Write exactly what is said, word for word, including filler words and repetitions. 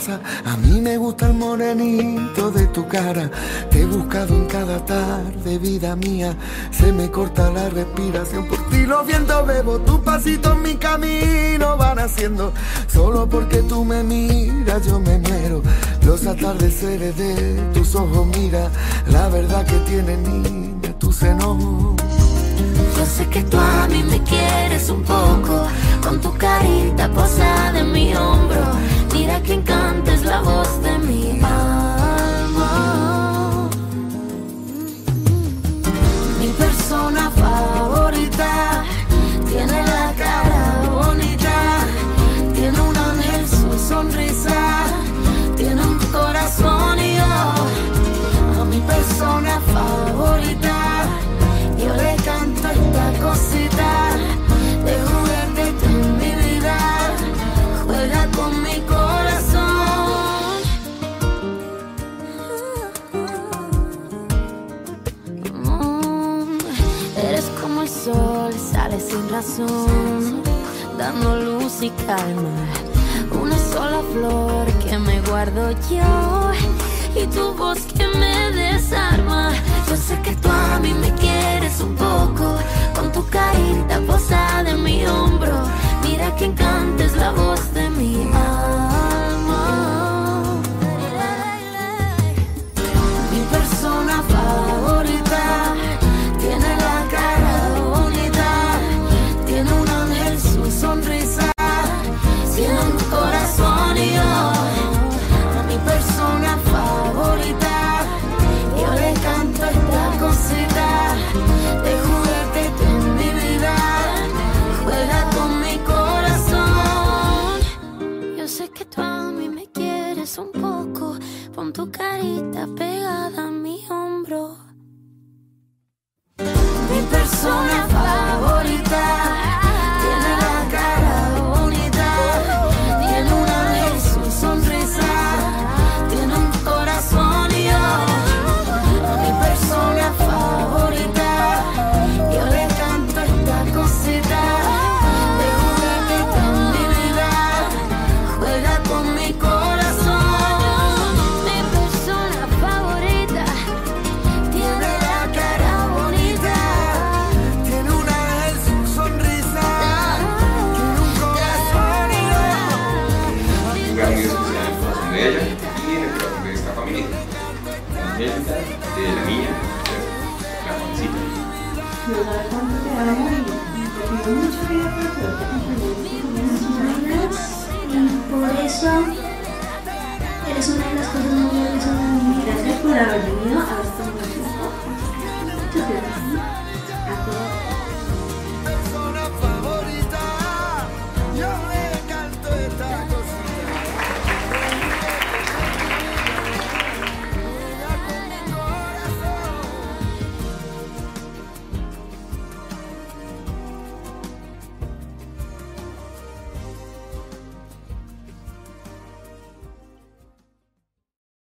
pasa. A mí me gusta el morenito de tu cara. Te he buscado en cada tarde, vida mía. Se me corta la respiración. Por ti los vientos bebo, tus pasitos mi camino van haciendo. Solo porque tú me miras yo me muero. Los atardeceres de tus ojos, mira la verdad que tiene, niña, tu seno. Yo sé que tú a mí me quieres un poco, con tu carita posada en mi hombro. Mira que encanta es la voz de mi alma. Mi persona favorita tiene la cara bonita, tiene un ángel su sonrisa, tiene un corazón y yo a mi persona favorita yo le canto esta cosita de juguete en mi vida, juega con mi corazón. Mm, eres como el sol, sale sin razón, dando luz y calma. Una sola flor que me guardo yo y tu voz que me desarma. Yo sé que tú a mí me quieres un poco, con tu carita posada en mi hombro. Mira que encanta es la voz de mi alma. Mi persona favorita tiene la cara bonita, tiene un ángel su sonrisa, tiene un corazón y yo a mi persona favorita yo le canto esta cosita de juguete en mi vida, juega con mi corazón. Yo sé que tú a mí me quieres un poco, pon tu carita pegada a mi hombro. Mi persona favorita tiene la cara bonita, tiene un ángel su sonrisa, tiene un corazón y yo a mi persona favorita yo le canto esta cosita de juguete en mi vida, juega con mi corazón. Mi persona favorita tiene la cara bonita, Tiene un ángel su sonrisa, tiene un corazón y yo. Un lugar muy especial en el corazón de ella y en el corazón de esta familia. Angélica, de la niña, la Juancita. Yo sabes cuánto te amo y te pido mucho vida para poderte acompañar y por eso eres una de las cosas muy valiosas de mi vida. Gracias por haber venido a